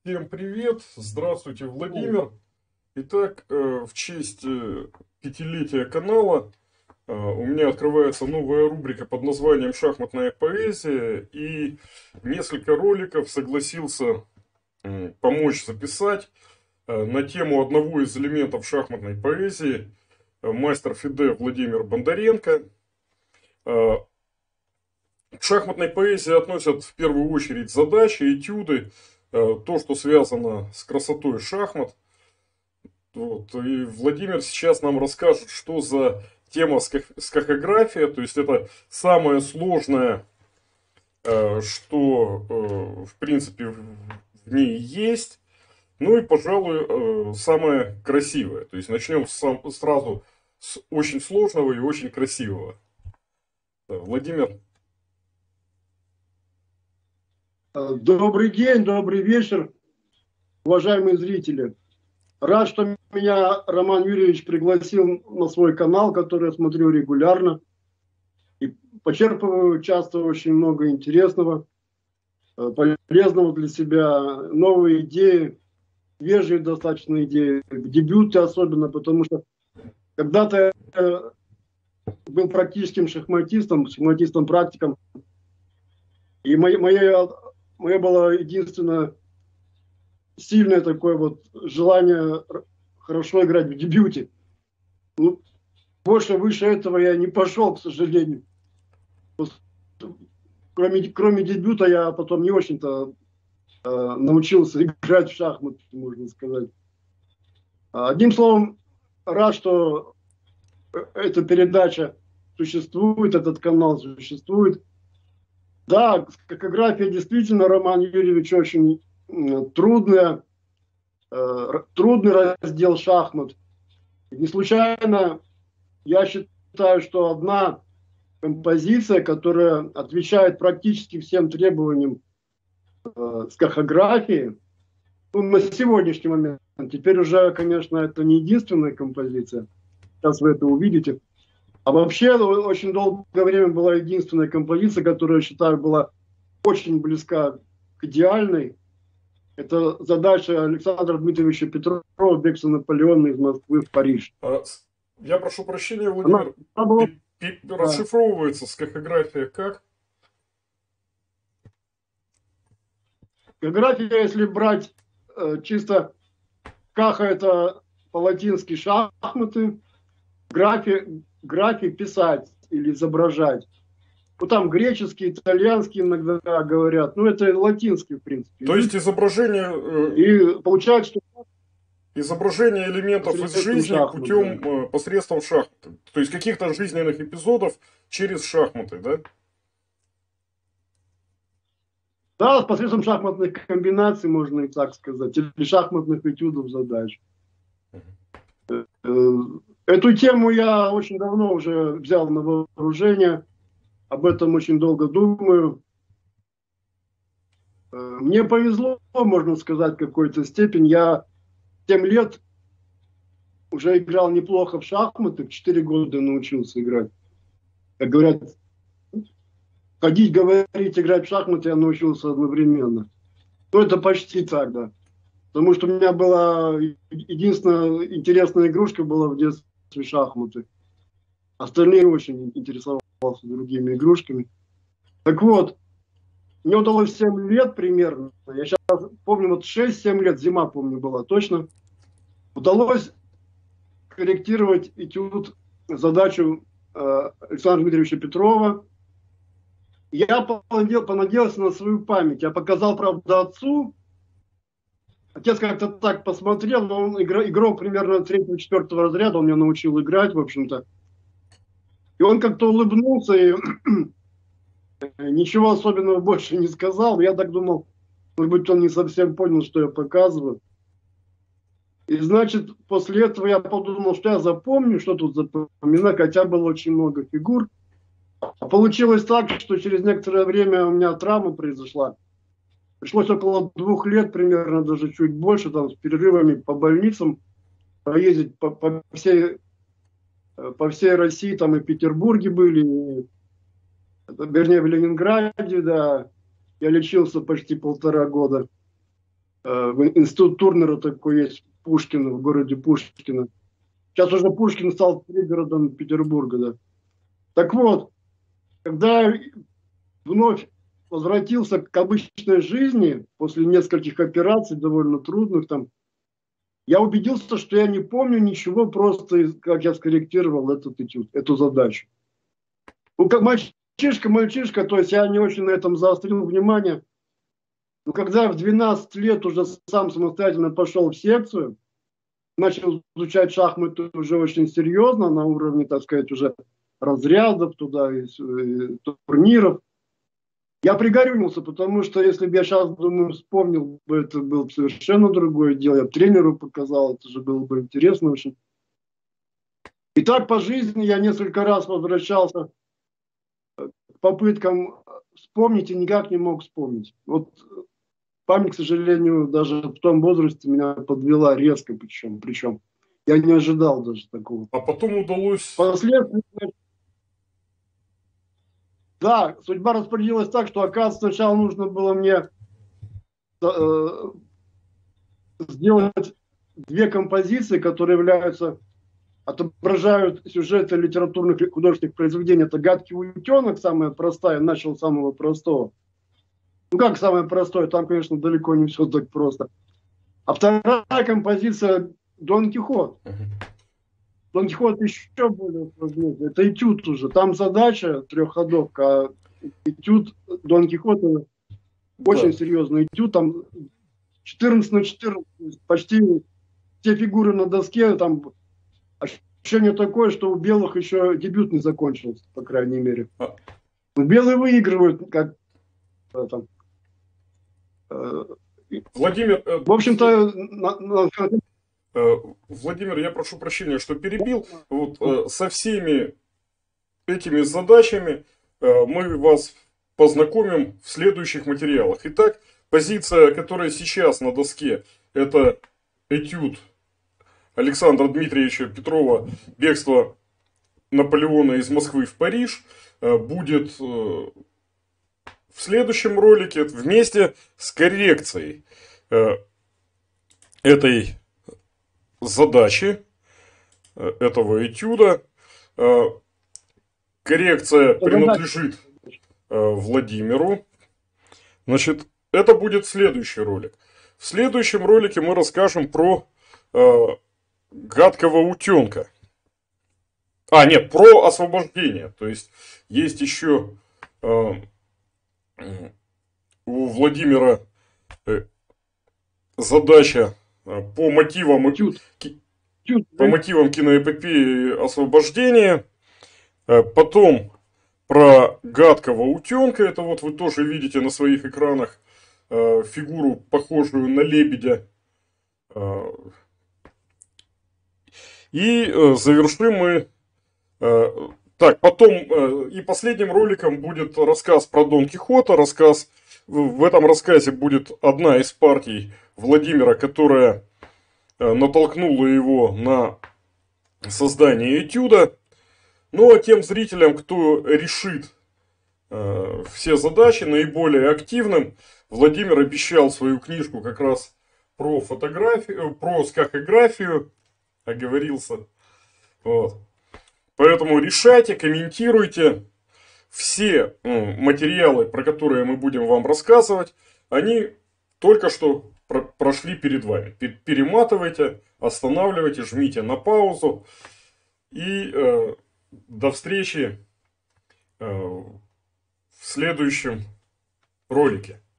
Всем привет! Здравствуйте, Владимир. Итак, в честь пятилетия канала у меня открывается новая рубрика под названием «Шахматная поэзия». И несколько роликов согласился помочь записать на тему одного из элементов шахматной поэзии мастер Фиде Владимир Бондаренко. К шахматной поэзии относят в первую очередь задачи, этюды, то, что связано с красотой шахмат. Вот. И Владимир сейчас нам расскажет, что за тема скакография, то есть это самое сложное, что в принципе в ней есть, ну и, пожалуй, самое красивое. То есть начнем сразу с очень сложного и очень красивого. Владимир. Добрый день, добрый вечер, уважаемые зрители. Рад, что меня Роман Юрьевич пригласил на свой канал, который я смотрю регулярно. И почерпываю часто очень много интересного, полезного для себя, новые идеи, свежие достаточно идеи, дебюты особенно, потому что когда-то я был практическим шахматистом-практиком, и мое было единственное сильное такое вот желание хорошо играть в дебюте. Ну, больше выше этого я не пошел, к сожалению. Кроме дебюта я потом не очень-то научился играть в шахматы, можно сказать. Одним словом, рад, что эта передача существует, этот канал существует. Да, скакография действительно, Роман Юрьевич, очень трудный раздел шахмат. Не случайно я считаю, что одна композиция, которая отвечает практически всем требованиям скахографии, ну, на сегодняшний момент, теперь уже, конечно, это не единственная композиция, сейчас вы это увидите, а вообще очень долгое время была единственная композиция, которая, я считаю, была очень близка к идеальной. Это задача Александра Дмитриевича Петрова «Бегство Наполеона из Москвы в Париж». Я прошу прощения, Она Владимир, была, да. расшифровывается скакография как? География, если брать чисто каха, это по-латински шахматы, графи писать или изображать. Ну, там греческий, итальянский иногда говорят. Ну, это латинский, в принципе, То есть язык. И получается, что изображение элементов из посредством жизни шахмат, да. путем посредством шахмат. То есть каких-то жизненных эпизодов через шахматы, да? Да, посредством шахматных комбинаций, можно и так сказать, или шахматных этюдов задач. Эту тему я очень давно уже взял на вооружение, об этом очень долго думаю. Мне повезло, можно сказать, в какой-то степени. Я 7 лет уже играл неплохо в шахматы, в 4 года научился играть. Как говорят, ходить, говорить, играть в шахматы я научился одновременно. Ну, это почти так, да. Потому что у меня была единственная интересная игрушка была в детстве шахматы. Остальные очень интересовался другими игрушками. Так вот, мне удалось 7 лет примерно. Я сейчас помню, вот 6-7 лет, зима, помню, была точно. Удалось корректировать этюд, задачу Александра Дмитриевича Петрова. Я понадеялся на свою память. Я показал, правда, отцу. Отец как-то так посмотрел, но он игрок примерно 3-4 разряда, он меня научил играть, в общем-то. И он как-то улыбнулся и ничего особенного больше не сказал. Я так думал, может быть, он не совсем понял, что я показываю. И, значит, после этого я подумал, что я запомню, что тут запоминать, хотя было очень много фигур. А получилось так, что через некоторое время у меня травма произошла. Пришлось около 2 лет, примерно даже чуть больше, там, с перерывами по больницам поездить по всей России, там и в Петербурге были, вернее, в Ленинграде, да. Я лечился почти 1,5 года. Институт Турнера такой есть, Пушкина, в городе Пушкино. Сейчас уже Пушкин стал пригородом Петербурга, да. Так вот, когда я вновь возвратился к обычной жизни, после нескольких операций, довольно трудных там, я убедился, что я не помню ничего, просто как я скорректировал этот этюд, эту задачу. Ну, как мальчишка, то есть я не очень на этом заострил внимание. Но когда я в 12 лет уже сам самостоятельно пошел в секцию, начал изучать шахматы уже очень серьезно, на уровне, так сказать, уже разрядов туда, и турниров, я пригорюнился, потому что если бы я сейчас, думаю, вспомнил бы, это было бы совершенно другое дело. Я бы тренеру показал, это же было бы интересно очень. И так по жизни я несколько раз возвращался к попыткам вспомнить и никак не мог вспомнить. Вот память, к сожалению, даже в том возрасте меня подвела резко, причем я не ожидал даже такого. А потом удалось... Последствия, да, судьба распорядилась так, что, оказывается, сначала нужно было мне сделать две композиции, которые отображают сюжеты литературных и художественных произведений. Это «Гадкий утенок», самая простая, начал с самого простого. Ну как самое простое, там, конечно, далеко не все так просто. А вторая композиция «Дон Кихот». Дон Кихот еще более сложный. Это этюд уже. Там задача трехходовка, а этюд Дон Кихота очень серьезный этюд. Там 14 на 14, почти все фигуры на доске. Там ощущение такое, что у белых еще дебют не закончился, по крайней мере. Белые выигрывают, как там. Владимир, В общем-то, Владимир, я прошу прощения, что перебил. Вот, со всеми этими задачами мы вас познакомим в следующих материалах. Итак, позиция, которая сейчас на доске, это этюд Александра Дмитриевича Петрова «Бегство Наполеона из Москвы в Париж», будет в следующем ролике вместе с коррекцией этой задачи, этого этюда. Коррекция принадлежит Владимиру. Значит, это будет следующий ролик. В следующем ролике мы расскажем про гадкого утенка. А, нет, про освобождение. То есть, есть еще у Владимира задача по мотивам киноэпопеи «Освобождение». Потом про гадкого утенка. Это вот вы тоже видите на своих экранах фигуру, похожую на лебедя. И завершим мы... Так, потом и последним роликом будет рассказ про Дон Кихота. В этом рассказе будет одна из партий Владимира, которая натолкнула его на создание этюда. Ну а тем зрителям, кто решит все задачи наиболее активным, Владимир обещал свою книжку как раз про фотографию, про скахографию, оговорился. Вот. Поэтому решайте, комментируйте. Все материалы, про которые мы будем вам рассказывать, они только что прошли перед вами. Перематывайте, останавливайте, жмите на паузу. И до встречи в следующем ролике.